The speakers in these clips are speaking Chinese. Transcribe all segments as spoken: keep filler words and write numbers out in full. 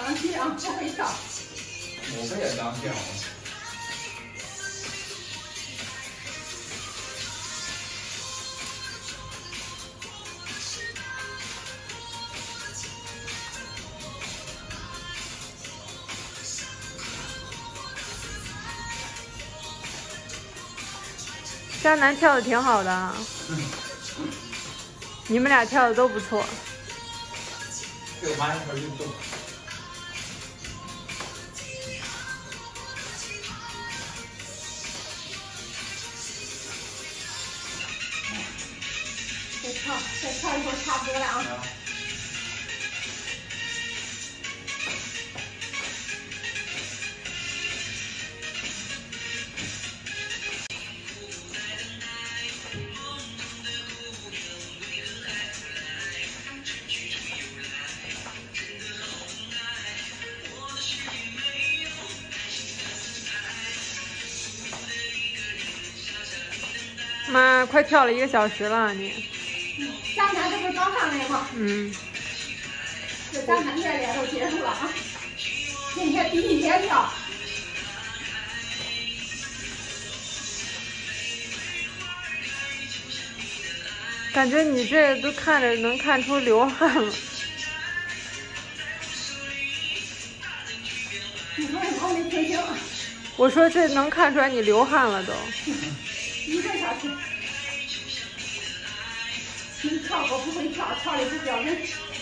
刚起啊，不会跳。 我不也刚跳吗？ 渣男跳的挺好的啊，你们俩跳的都不错。 这个完全运动。 再跳，再跳一会儿差不多了啊。 妈，快跳了一个小时了，你。 咱俩这不是刚上来吗？ 嗯。 这咱俩练练都结束了啊。今天第一天跳。 感觉你这都看着能看出流汗了。 你说我没听清。 我说这能看出来你流汗了都。 一个小时。你跳我不会跳，跳的不标准。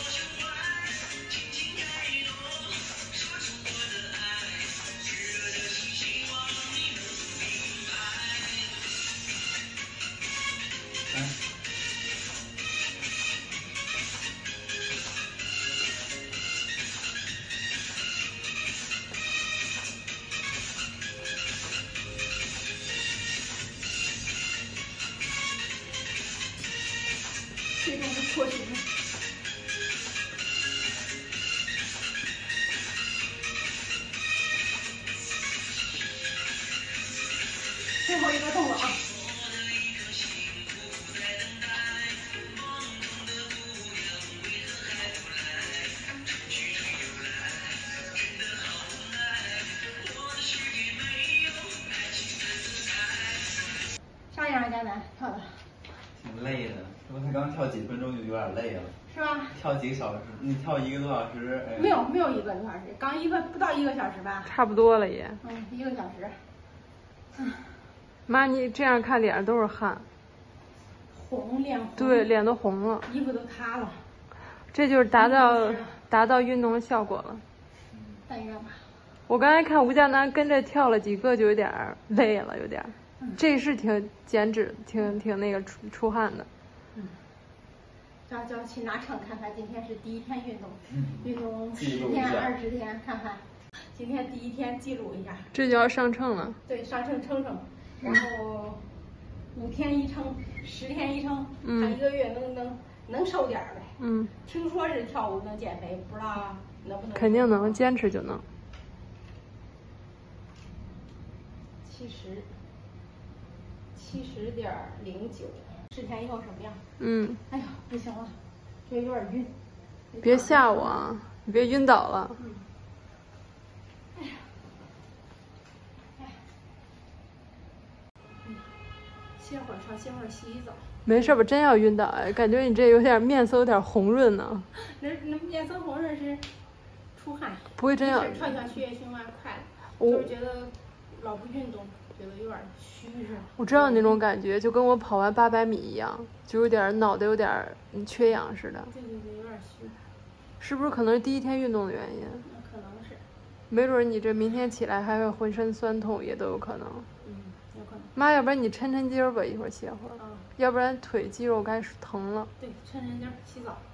这种是错形。最后一个动作啊！啥样啊，佳楠跳的？ 挺累的，我才刚跳几分钟就有点累了。 是吧？ 跳几个小时，你跳一个多小时，哎。 没有没有一个多小时，刚一个不到一个小时吧。 差不多了也。 嗯，一个小时。 嗯。妈，你这样看脸上都是汗。 红，脸红。 对，脸都红了。 衣服都塌了。 这就是达到达到运动的效果了。 但愿吧。 我刚才看吴佳楠跟着跳了几个，就有点累了，有点。嗯、这是挺减脂，挺挺那个出出汗的。 嗯。叫叫去拿秤看看，今天是第一天运动，嗯、运动十天、二十天，看看。今天第一天记录一下。 这就要上秤了。 对，上秤称称，然后五天一称，十天一称，嗯、看一个月能能能瘦点呗。 嗯。 听说是跳舞能减肥，不知道能不能。 肯定能，坚持就能。 七十，七十点零九，十天以后什么样？ 嗯。 哎呀，不行了，觉得有点晕。 别吓我啊！你别晕倒了。 嗯。哎呀，哎。嗯，歇会儿，上歇会儿洗洗澡。 没事吧？真要晕倒哎，感觉你这有点面色有点红润呢。 那那面色红润是出汗。 不会真要。 跳跳血液循环快了，就是觉得老不运动，觉得有点虚是。 我知道那种感觉，就跟我跑完八百米一样，就有点脑袋有点缺氧似的。 对对对，有点虚。 是不是可能是第一天运动的原因？ 那可能是。 没准你这明天起来还会浑身酸痛，也都有可能。 嗯，有可能。 妈，要不然你抻抻筋儿吧，一会儿歇会儿。 嗯。 要不然腿肌肉该是疼了。 对，抻抻筋儿，洗澡。